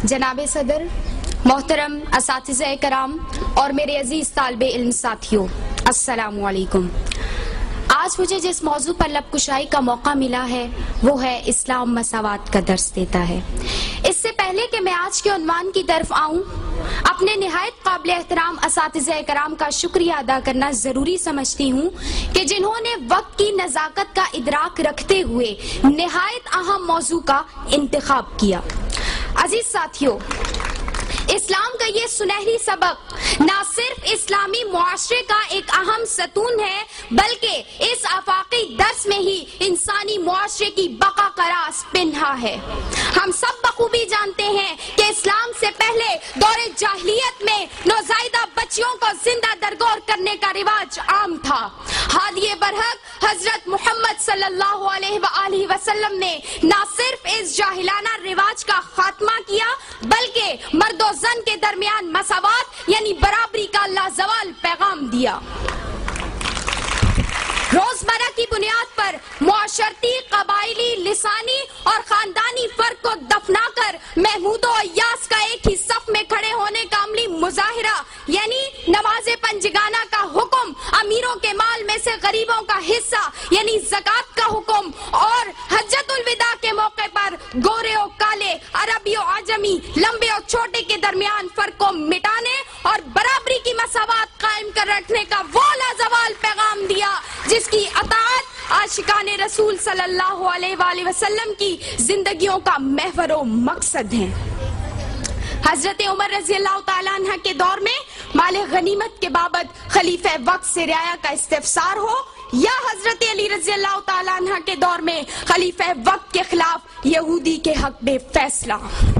جناب صدر، محترم اساتذہ کرام اور میرے عزیز طالب علم ساتھیوں، السلام علیکم۔ آج مجھے جس موضوع پر لب کشائی کا موقع ملا ہے وہ ہے اسلام مساوات کا درس دیتا ہے۔ اس سے پہلے کہ میں آج کے عنوان کی طرف آؤں، اپنے نہایت قابل احترام اساتذہ کرام کا شکریہ ادا کرنا ضروری سمجھتی ہوں کہ جنہوں نے وقت کی نزاکت کا ادراک رکھتے ہوئے نہایت اہم موضوع کا انتخاب کیا۔ عزیز ساتھیوں، اسلام کا یہ سنہری سبق نہ صرف اسلامی معاشرے کا ایک اہم ستون ہے بلکہ اس آفاقی درس میں ہی انسانی معاشرے کی بقا کا راز پنہا ہے۔ ہم سب بخوبی جانتے ہیں کہ اسلام سے پہلے دور جاہلیت میں نوزائیدہ بچیوں کو زندہ درگور کرنے کا رواج عام تھا۔ ہادی برحق حضرت محمد صلی اللہ علیہ وآلہ وسلم نے نہ صرف اس جاہلانہ رواج کا خاتمہ کیا بلکہ مرد و زن کے درمیان مساوات یعنی برابری کا لازوال پیغام دیا۔ روزمرہ کی بنیاد پر معاشرتی، قبائلی، لسانی اور خاندانی فرق کو دفنا کر محمود و عیاس کا ایک ہی صف میں کھڑے ہونے کا عملی مظاہرہ یعنی نماز پنجگانہ کا حکم، امیروں کے مال میں سے غریبوں کا حصہ یعنی زکوٰۃ کا حکم اور حجۃ الوداع کے موقع پر گورے و کالے، عربی و عجمی، لمبے و چھوٹے کے درمیان فرق کو مٹانے اور برابری کی مساوات قائم کر رکھنے کا وہ لازوال پیغام دیا جس کی اطاعت عاشقان رسول صلی اللہ علیہ وآلہ وسلم کی زندگیوں کا محور و مقصد ہے۔ حضرت عمر رضی اللہ تعالیٰ عنہ کے دور میں مال غنیمت کے بابت خلیفہ وقت سے رعایا کا استفسار ہو یا حضرت علی رضی اللہ تعالیٰ عنہ کے دور میں خلیفہ وقت کے خلاف یہودی کے حق میں فیصلہ،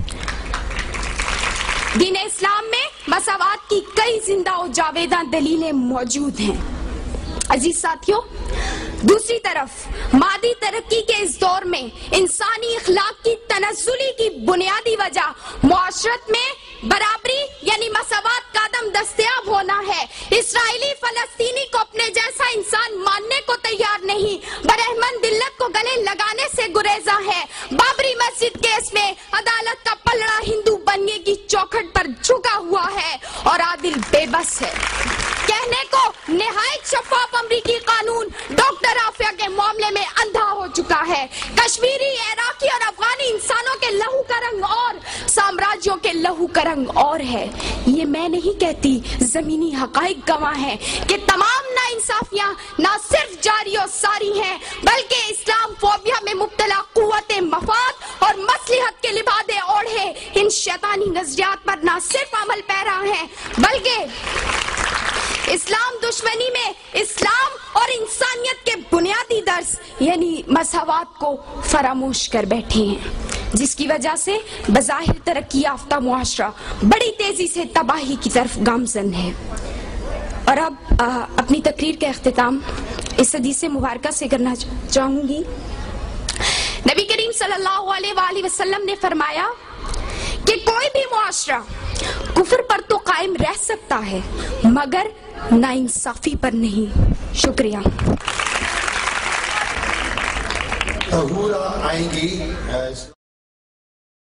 دین اسلام میں مساوات کی کئی زندہ و جاویداں دلیلیں موجود ہیں۔ عزیز ساتھیوں، دوسری طرف مادی ترقی کے اس دور میں انسانی اخلاق کی تنزلی کی بنیادی وجہ معاشرت میں برابری یعنی مساوات کا عدم دستیاب ہونا ہے۔ اسرائیلی فلسطینی کو اپنے جیسا انسان ماننے کو تیار نہیں، برہمن دلت کو گلے لگانے سے گریزاں ہے۔ بابری مسجد کیس میں عدالت کا پلڑا ہندو بننے کی چوکھٹ پر جھکا ہوا ہے اور عادل بے بس ہے۔ کہنے کو نہایت شفاف امریکی قانون ڈاکٹر عافیہ کے معاملے میں اندھا ہو چکا ہے۔ کشمیری، عراقی اور افغانی انسانوں کے لہو کا رنگ اور سامراجیوں کے لہو کا رنگ اور ہے۔ یہ میں نہیں کہتی، زمینی حقائق گواہ ہیں کہ تمام ناانصافیاں نہ صرف جاری و ساری ہیں بلکہ اسلام فوبیا میں مبتلا قوت مفاد اور مصلحت کے لبادے اوڑھے ان شیطانی نظریات پر نہ صرف عمل پیرا ہیں بلکہ اسلام دشمنی میں اسلام اور انسانیت کے بنیادی درس یعنی مساوات کو فراموش کر بیٹھے ہیں، جس کی وجہ سے بظاہر ترقی یافتہ معاشرہ بڑی تیزی سے تباہی کی طرف گامزن ہے۔ اور اب اپنی تقریر کا اختتام اس حدیث مبارکہ سے کرنا چاہوں گی۔ نبی کریم صلی اللہ علیہ وآلہ وسلم نے فرمایا کہ کوئی بھی معاشرہ کفر پر تو قائم رہ سکتا ہے مگر ناانصافی پر نہیں۔ شکریہ۔ ظہورا آئیں گی